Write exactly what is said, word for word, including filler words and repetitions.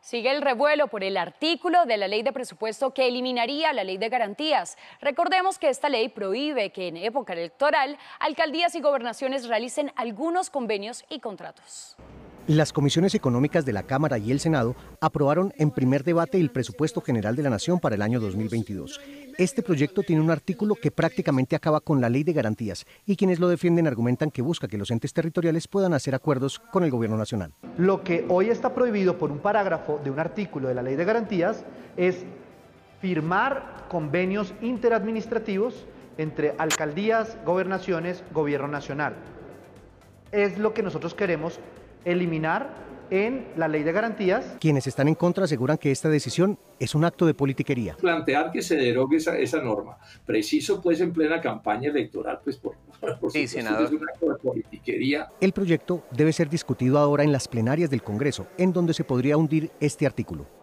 Sigue el revuelo por el artículo de la ley de presupuesto que eliminaría la ley de garantías. Recordemos que esta ley prohíbe que en época electoral alcaldías y gobernaciones realicen algunos convenios y contratos. Las comisiones económicas de la Cámara y el Senado aprobaron en primer debate el presupuesto general de la Nación para el año dos mil veintidós. Este proyecto tiene un artículo que prácticamente acaba con la ley de garantías y quienes lo defienden argumentan que busca que los entes territoriales puedan hacer acuerdos con el gobierno nacional. Lo que hoy está prohibido por un parágrafo de un artículo de la ley de garantías es firmar convenios interadministrativos entre alcaldías, gobernaciones, gobierno nacional. Es lo que nosotros queremos eliminar en la ley de garantías. Quienes están en contra aseguran que esta decisión es un acto de politiquería. Plantear que se derogue esa, esa norma, preciso pues en plena campaña electoral, pues por, por sí, senador. Es un acto de politiquería. El proyecto debe ser discutido ahora en las plenarias del Congreso, en donde se podría hundir este artículo.